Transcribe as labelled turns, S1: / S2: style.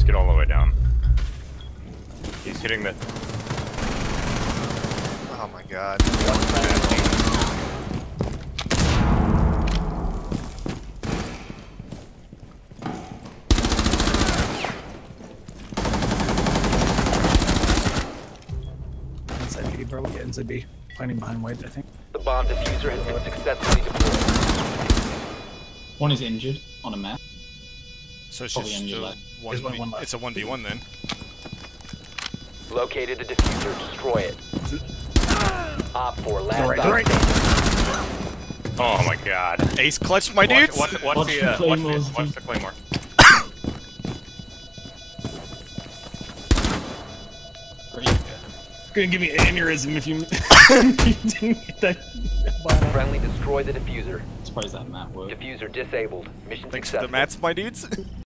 S1: get all the way down. He's hitting the.
S2: Oh my god.
S3: Inside B, bro. Yeah, inside B. Planning behind white, I think.
S4: The bomb diffuser has been successfully deployed.
S5: One is injured on a map.
S2: So it's
S5: Probably
S2: just
S5: on your left.
S2: one.
S3: There's one left.
S2: It's a 1v1 then.
S4: Located the diffuser. Destroy it. Op 4, last
S3: Right.
S1: Oh my god.
S2: Ace clutch, my dudes.
S1: Watch
S5: Watch the claymores,
S1: watch the claymore.
S5: Great.
S3: Gonna give me an aneurysm if you, if you didn't get that.
S4: Friendly destroy the diffuser.
S5: Surprised that map worked.
S4: Diffuser disabled. Mission
S2: Thanks for the
S4: successful.
S2: mats, my dudes.